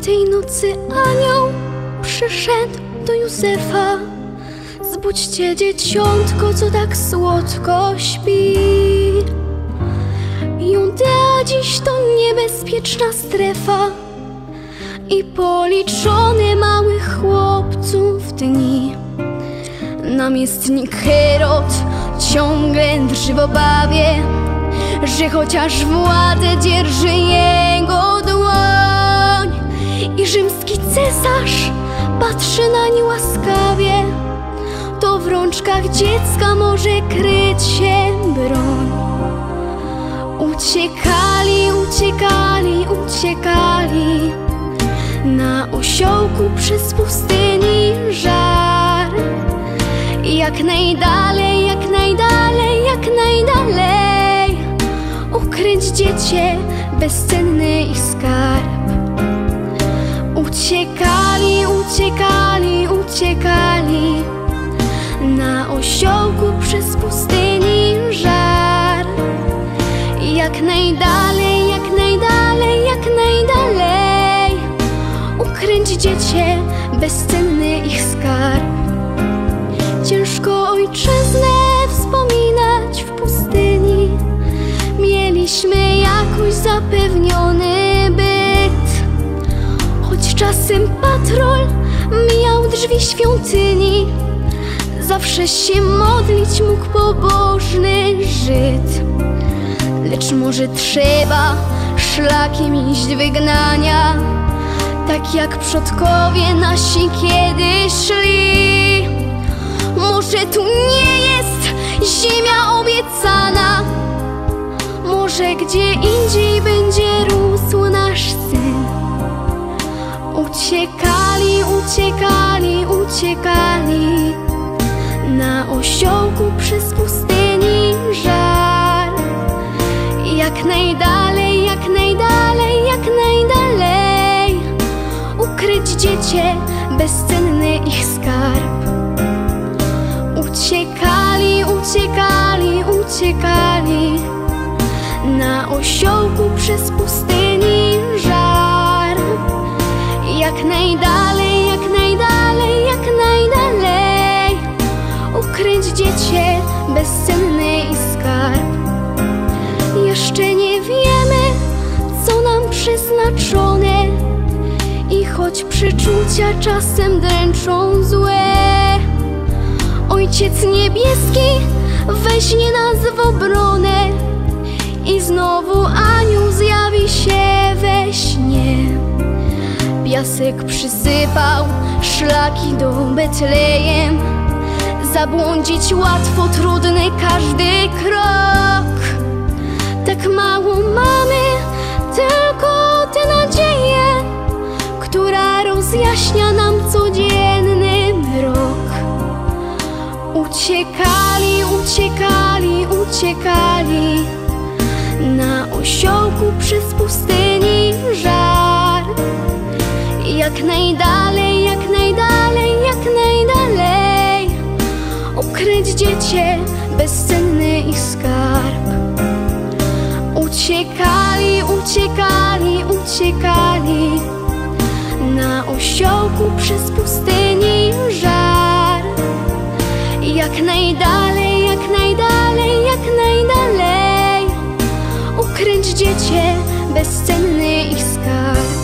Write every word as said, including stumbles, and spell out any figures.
Tej nocy anioł przyszedł do Józefa. Zbudźcie dzieciątko, co tak słodko śpi. Judea dziś to niebezpieczna strefa i policzone małych chłopców dni. Namiestnik Herod ciągle drży w obawie, że chociaż władzę dzierży jego dłoń. I rzymski cesarz patrzy nań łaskawie, to w rączkach dziecka może kryć się broń. Uciekali, uciekali, uciekali na osiołku przez pustyni żar. Jak najdalej, jak najdalej, jak najdalej, ukryć dziecię, bezcenny ich skarb. Uciekali, uciekali, uciekali na osiołku przez pustyni żar. Jak najdalej, jak najdalej, jak najdalej, ukryć dziecię, bezcenny ich skarb. Ciężko ojczyznę wspominać w pustyni, mieliśmy jakoś zapewniony byt. Choć czasem patrol mijał drzwi świątyni, zawsze się modlić mógł pobożny Żyd. Lecz może trzeba szlakiem iść wygnania, tak jak przodkowie nasi kiedyś szli. Może tu nie jest ziemia obiecana, może gdzie indziej będzie rósł nasz syn. Uciekali, uciekali, uciekali na osiołku przez pustyni żar. Jak najdalej, jak najdalej, jak najdalej, ukryć dziecię, bezcenny ich skarb. Uciekali, uciekali, uciekali na osiołku przez pustyni żar. Jak najdalej, jak najdalej, jak najdalej, ukryć dziecię, bezcenny ich skarb. Jeszcze nie wiemy, co nam przeznaczone, i choć przeczucia czasem dręczą złe, Ojciec Niebieski weźmie nas w obronę i znowu anioł zjawi się we śnie. Piasek przysypał szlaki do Betlejem, zabłądzić łatwo, trudny każdy krok. Tak mało mamy, tylko tę nadzieję, która rozjaśnia nam codzienny mrok. Uciekali, uciekali, uciekali na osiołku przez pustyni żar. Jak najdalej, jak najdalej, jak najdalej, ukryć dziecię, bezcenny ich skarb. Uciekali, uciekali, uciekali na osiołku przez pustyni żar. Jak najdalej, jak najdalej, jak najdalej, ukryć dziecię, bezcenny ich skarb.